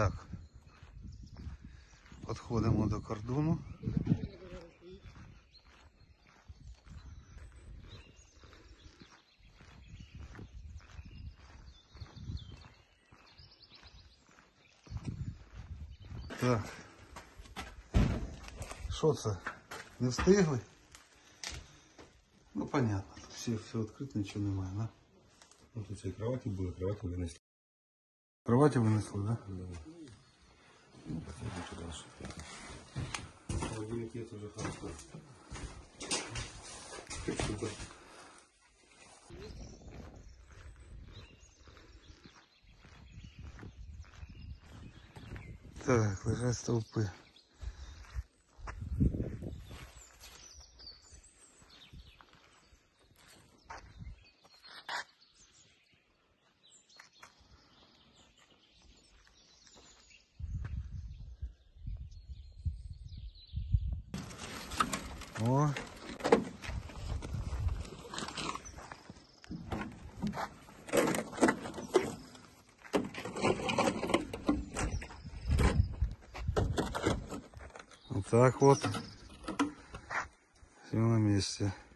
Так, підходимо до кордону. Так, що це? Не встигли? Ну понятно, все відкрито, нічого немає, да? Ну тут і кроваті були, кроваті винесли. Кроваті винесли, да? Да. Ну, посмотрим, дальше. Холодильник есть уже хорошо. Супер. Так, лежать стовпи. О. Вот так вот. Все на месте.